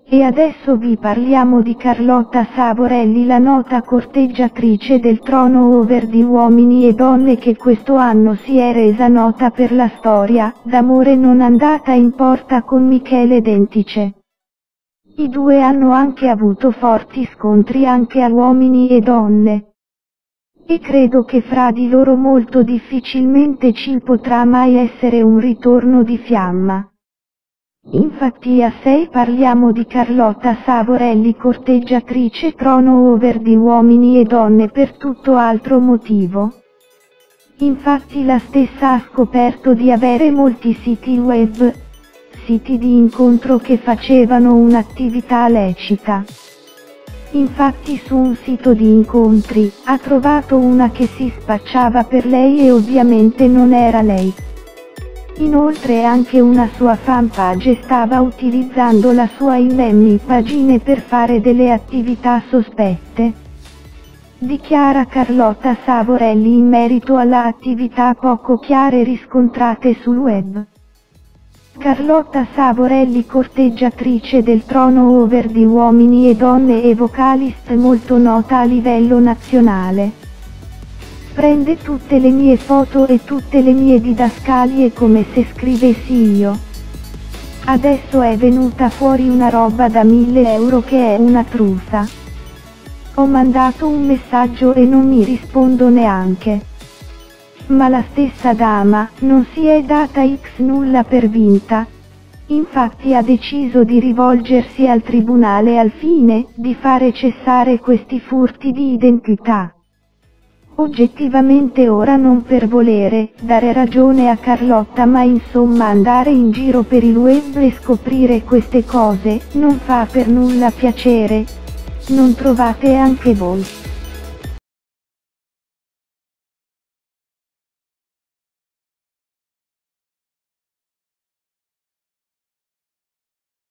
E adesso vi parliamo di Carlotta Savorelli, la nota corteggiatrice del trono over di Uomini e Donne, che questo anno si è resa nota per la storia d'amore non andata in porta con Michele Dentice. I due hanno anche avuto forti scontri anche a Uomini e Donne. E credo che fra di loro molto difficilmente ci potrà mai essere un ritorno di fiamma. Infatti a 6 parliamo di Carlotta Savorelli, corteggiatrice trono over di Uomini e Donne, per tutto altro motivo. Infatti la stessa ha scoperto di avere molti siti web, siti di incontro che facevano un'attività lecita. Infatti su un sito di incontri ha trovato una che si spacciava per lei e ovviamente non era lei. Inoltre anche una sua fanpage stava utilizzando la sua pagina per fare delle attività sospette. Dichiara Carlotta Savorelli in merito alla attività poco chiare riscontrate sul web. Carlotta Savorelli, corteggiatrice del trono over di Uomini e Donne e vocalist molto nota a livello nazionale. Prende tutte le mie foto e tutte le mie didascalie come se scrivessi io. Adesso è venuta fuori una roba da 1000 euro che è una truffa. Ho mandato un messaggio e non mi rispondo neanche. Ma la stessa dama non si è data nulla per vinta. Infatti ha deciso di rivolgersi al tribunale al fine di fare cessare questi furti di identità. Oggettivamente ora, non per volere dare ragione a Carlotta, ma insomma andare in giro per il web e scoprire queste cose non fa per nulla piacere. Non trovate anche voi?